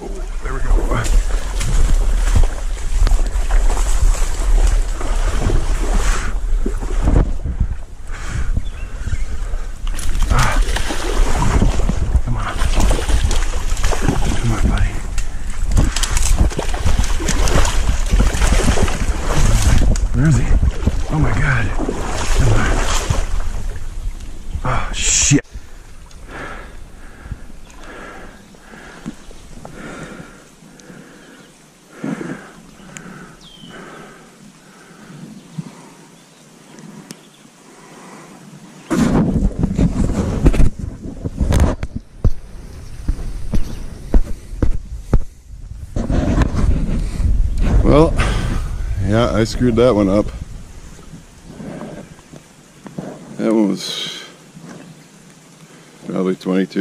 There we go. Come on. Come on, buddy. Where is he? Oh my God. Come on. Oh, shit. Well, yeah, I screwed that one up. That one was probably 22.